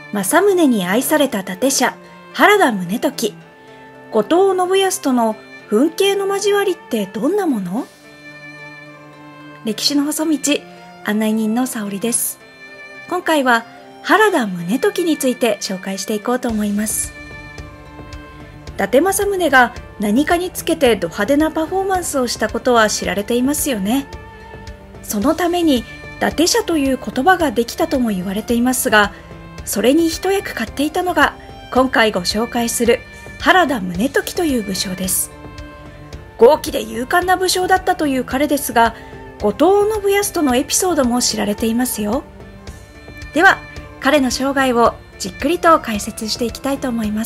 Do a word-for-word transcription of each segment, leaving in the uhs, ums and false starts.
政宗に愛された伊達者、原田宗時。後藤信康との紛糾の交わりってどんなもの？歴史の細道、案内人の沙織です。今回は原田宗時について紹介していこうと思います。伊達政宗が何かにつけてド派手なパフォーマンスをしたことは知られていますよね。そのために伊達者という言葉ができたとも言われていますが、それに一役買っていたのが今回ご紹介する原田宗時という武将です。豪気で勇敢な武将だったという彼ですが、後藤信康とのエピソードも知られていますよ。では彼の生涯をじっくりと解説していきたいと思います。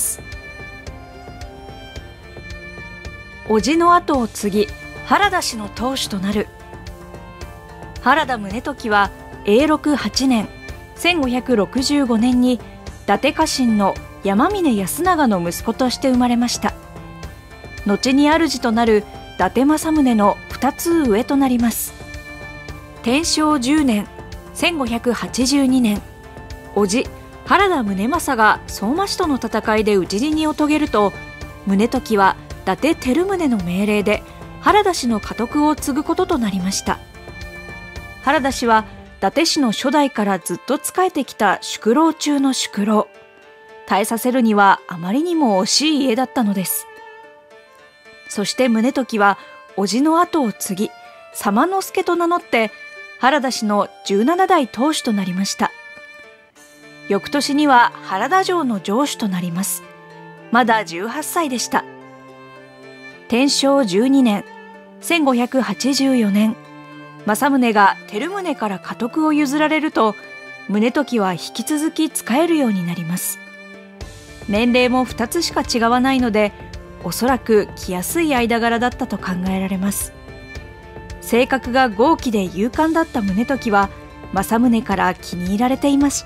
叔父の後を継ぎ原田氏の当主となる。原田宗時は永禄はちねんせんごひゃくろくじゅうごねんに伊達家臣の山峰康長の息子として生まれました。後に主となる伊達政宗のふたつ上となります。天正じゅうねんせんごひゃくはちじゅうにねん、叔父原田宗政が相馬氏との戦いで討ち死にを遂げると、宗時は伊達照宗の命令で原田氏の家督を継ぐこととなりました。原田氏は伊達氏の初代からずっと仕えてきた宿老中の宿老。耐えさせるにはあまりにも惜しい家だったのです。そして宗時は叔父の後を継ぎ左馬之助と名乗って原田氏のじゅうななだい当主となりました。翌年には原田城の城主となります。まだじゅうはっさいでした。天正じゅうにねんせんごひゃくはちじゅうよねん、政宗が照宗から家督を譲られると、宗時は引き続き仕えるようになります。年齢もふたつしか違わないので、おそらく来やすい間柄だったと考えられます。性格が豪気で勇敢だった宗時は政宗から気に入られていました。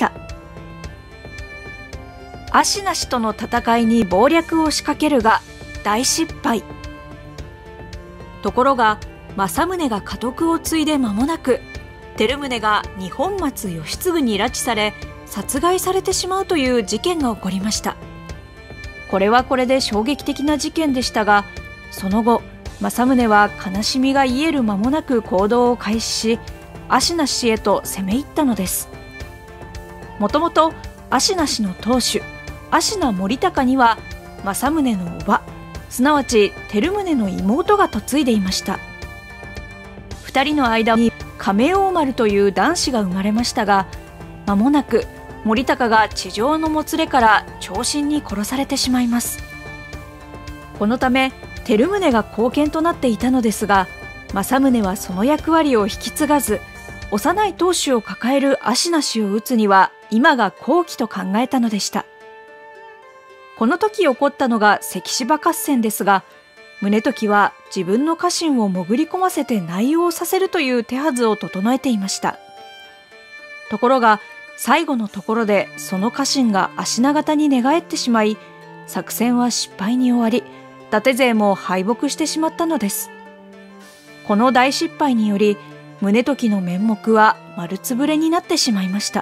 芦名氏との戦いに謀略を仕掛けるが大失敗。ところが政宗が家督を継いで間もなく、照宗が二本松義継に拉致され殺害されてしまうという事件が起こりました。これはこれで衝撃的な事件でしたが、その後政宗は悲しみが癒える間もなく行動を開始し、芦名氏へと攻め入ったのです。もともと芦名氏の当主芦名盛高には政宗の叔母、すなわち照宗の妹が嫁いでいました。二人の間に亀王丸という男子が生まれましたが、間もなく盛高が地上のもつれから長身に殺されてしまいます。このため照宗が後見となっていたのですが、政宗はその役割を引き継がず、幼い当主を抱える芦名氏を討つには今が好機と考えたのでした。この時起こったのが関芝合戦ですが、宗時は自分の家臣を潜り込ませて内容させるという手はずを整えていました。ところが最後のところでその家臣が足長型に寝返ってしまい、作戦は失敗に終わり、伊達勢も敗北してしまったのです。この大失敗により宗時の面目は丸つぶれになってしまいました。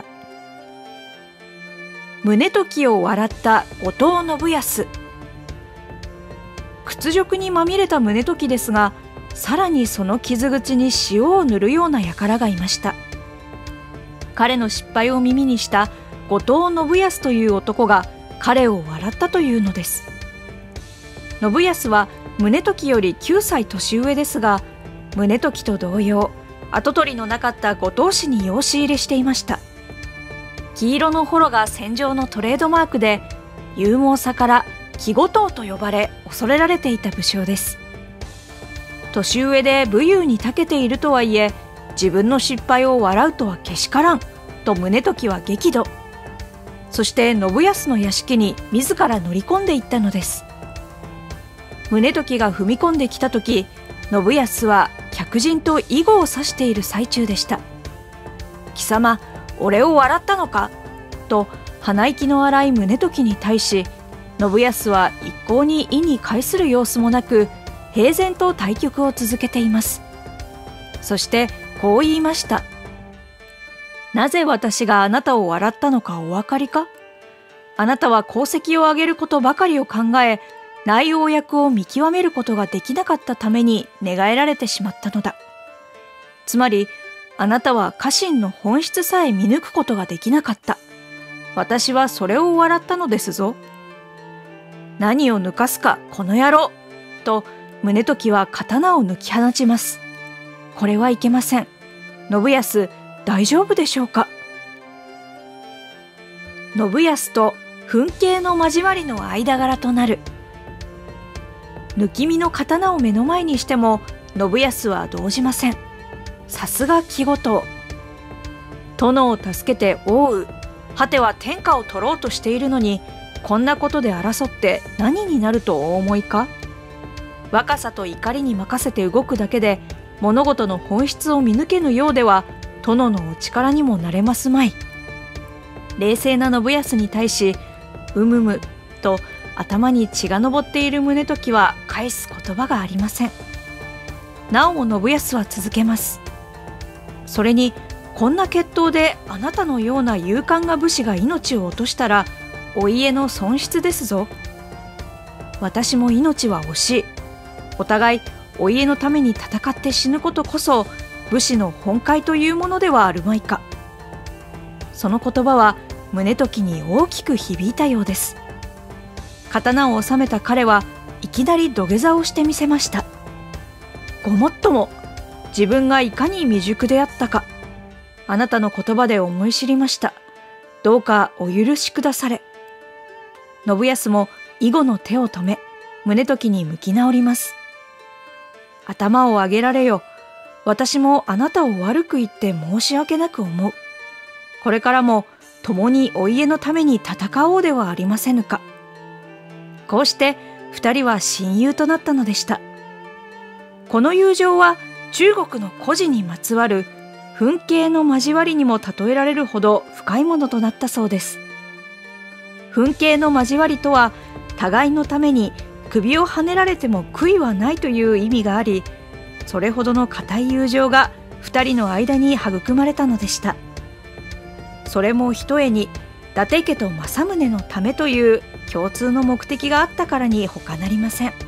宗時を笑った後藤信康。屈辱にまみれた宗時ですが、さらにその傷口に塩を塗るような輩がいました。彼の失敗を耳にした後藤信康という男が彼を笑ったというのです。信康は宗時よりきゅうさい年上ですが、宗時と同様跡取りのなかった後藤氏に養子入れしていました。黄色の幌が戦場のトレードマークで、勇猛さから木後藤と呼ばれ恐れられていた武将です。年上で武勇に長けているとはいえ、自分の失敗を笑うとはけしからんと宗時は激怒。そして信康の屋敷に自ら乗り込んでいったのです。宗時が踏み込んできた時、信康は客人と囲碁を指している最中でした。貴様、俺を笑ったのかと鼻息の荒い宗時に対し、信康は一向に意に介する様子もなく、平然と対局を続けています。そしてこう言いました。なぜ私があなたを笑ったのかお分かりか。 あなたは功績を上げることばかりを考え、内応役を見極めることができなかったために寝返られてしまったのだ。つまり、あなたは家臣の本質さえ見抜くことができなかった。私はそれを笑ったのですぞ。何を抜かすか、この野郎と、宗時は刀を抜き放ちます。これはいけません。信康、大丈夫でしょうか。信康と憤慶の交わりの間柄となる。抜き身の刀を目の前にしても信康は動じません。さすが気ごとう。殿を助けて王う、果ては天下を取ろうとしているのに、こんなことで争って何になるとお思いか。若さと怒りに任せて動くだけで物事の本質を見抜けぬようでは殿のお力にもなれますまい。冷静な信康に対し、うむむと頭に血が上っている宗時は返す言葉がありません。なおも信康は続けます。それに、こんな決闘であなたのような勇敢な武士が命を落としたらお家の損失ですぞ。私も命は惜しい。お互いお家のために戦って死ぬことこそ武士の本懐というものではあるまいか。その言葉は宗時に大きく響いたようです。刀を収めた彼はいきなり土下座をしてみせました。ごもっとも、自分がいかに未熟であったか、あなたの言葉で思い知りました。どうかお許しくだされ。信康も以後の手を止め、宗時に向き直ります。頭を上げられよ。私もあなたを悪く言って申し訳なく思う。これからも共にお家のために戦おうではありませぬか。こうして二人は親友となったのでした。この友情は中国の故事にまつわる憤慶の交わりにも例えられるほど深いものとなったそうです。憤慶の交わりとは、互いのために首をはねられても悔いはないという意味があり、それほどの固い友情が二人の間に育まれたのでした。それもひとえに伊達家と政宗のためという共通の目的があったからに他なりません。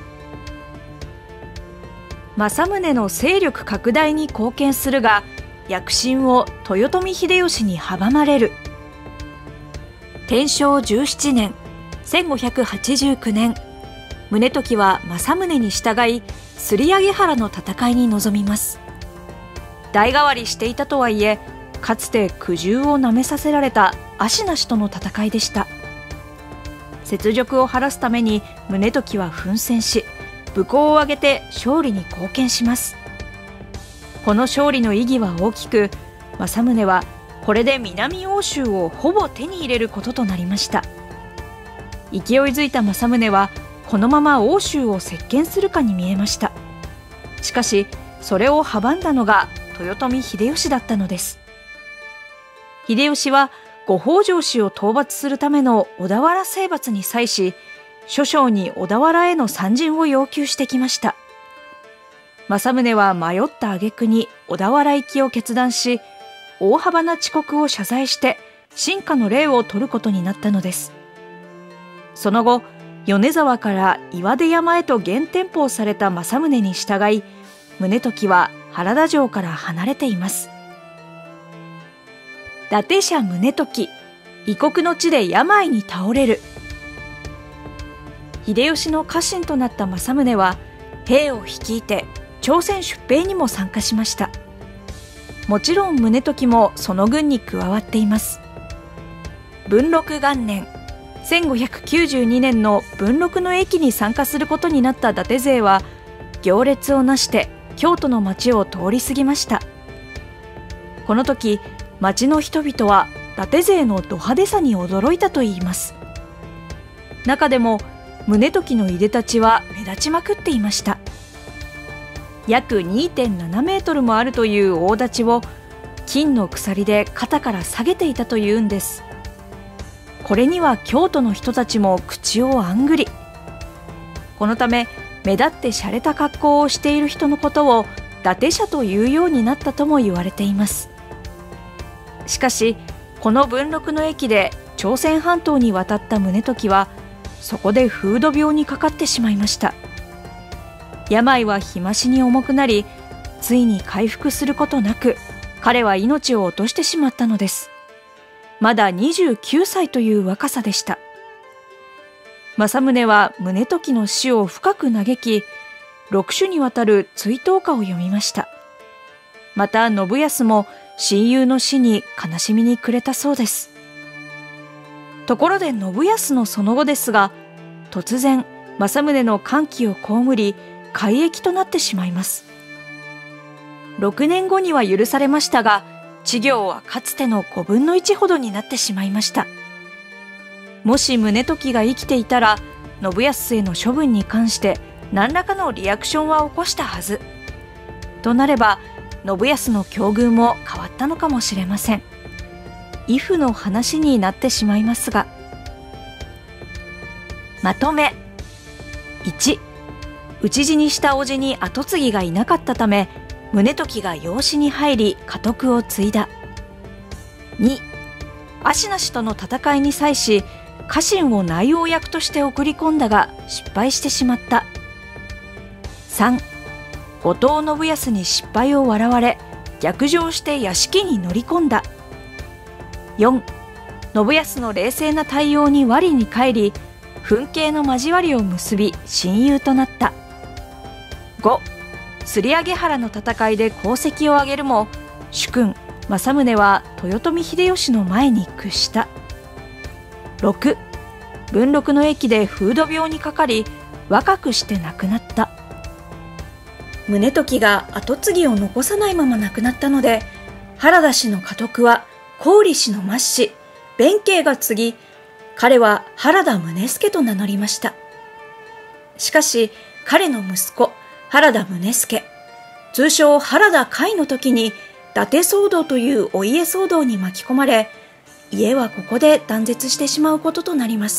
政宗の勢力拡大に貢献するが、躍進を豊臣秀吉に阻まれる。天正じゅうななねん、せんごひゃくはちじゅうきゅうねん、宗時は政宗に従い摺上原の戦いに臨みます。代替わりしていたとはいえ、かつて苦渋をなめさせられた芦名氏との戦いでした。雪辱を晴らすために宗時は奮戦し、武功を挙げて勝利に貢献します。この勝利の意義は大きく、政宗はこれで南欧州をほぼ手に入れることとなりました。勢いづいた政宗はこのまま欧州を席巻するかに見えました。しかしそれを阻んだのが豊臣秀吉だったのです。秀吉は後北条氏を討伐するための小田原征伐に際し、諸将に小田原への参陣を要求してきました。政宗は迷った挙句に小田原行きを決断し、大幅な遅刻を謝罪して臣下の礼を取ることになったのです。その後、米沢から岩出山へと現店舗された政宗に従い、宗時は原田城から離れています。伊達者宗時、異国の地で病に倒れる。秀吉の家臣となった政宗は兵を率いて朝鮮出兵にも参加しました。もちろん宗時もその軍に加わっています。文禄元年、せんごひゃくきゅうじゅうにねんの文禄の役に参加することになった伊達勢は、行列をなして京都の町を通り過ぎました。この時、町の人々は伊達勢のド派手さに驚いたといいます。中でも宗時のいでたちは目立ちまくっていました。約 にてんななメートルもあるという大太刀を金の鎖で肩から下げていたというんです。これには京都の人たちも口をあんぐり。このため目立って洒落た格好をしている人のことを伊達者というようになったとも言われています。しかしこの文禄の役で朝鮮半島に渡った宗時はそこで風土病にかかってしまいました。病は日増しに重くなり、ついに回復することなく彼は命を落としてしまったのです。まだにじゅうきゅうさいという若さでした。政宗は宗時の死を深く嘆き、六種にわたる追悼歌を読みました。また信康も親友の死に悲しみに暮れたそうです。ところで信康のその後ですが、突然政宗の歓喜を被り改易となってしまいます。ろくねんごには許されましたが、知行はかつてのごぶんのいちほどになってしまいました。もし宗時が生きていたら、信康への処分に関して何らかのリアクションは起こしたはず。となれば、信康の境遇も変わったのかもしれません。畏怖の話になってしまいますが。まとめ。いち、討ち死にした叔父に跡継ぎがいなかったため、宗時が養子に入り家督を継いだ。に、足なしとの戦いに際し、家臣を内応役として送り込んだが失敗してしまった。さん、後藤信康に失敗を笑われ、逆上して屋敷に乗り込んだ。よん、信康の冷静な対応に我に返り、憤敬の交わりを結び親友となった。ご、釣上原の戦いで功績を挙げるも、主君政宗は豊臣秀吉の前に屈した。ろく、文禄の役で風土病にかかり若くして亡くなった。宗時が跡継ぎを残さないまま亡くなったので、原田氏の家督は郡氏の末子弁慶が継ぎ、彼は原田宗助と名乗りました。しかし彼の息子原田宗助、通称原田甲斐の時に伊達騒動というお家騒動に巻き込まれ、家はここで断絶してしまうこととなります。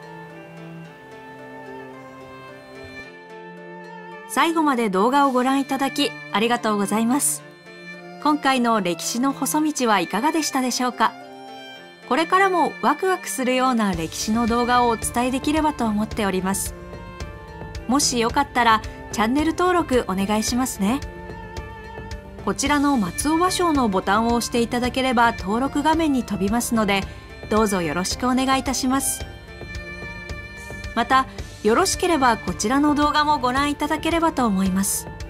最後まで動画をご覧いただきありがとうございます。今回の歴史の細道はいかがでしたでしょうか。これからもワクワクするような歴史の動画をお伝えできればと思っております。もしよかったらチャンネル登録お願いしますね。こちらの松尾芭蕉のボタンを押していただければ登録画面に飛びますので、どうぞよろしくお願いいたします。また、よろしければこちらの動画もご覧いただければと思います。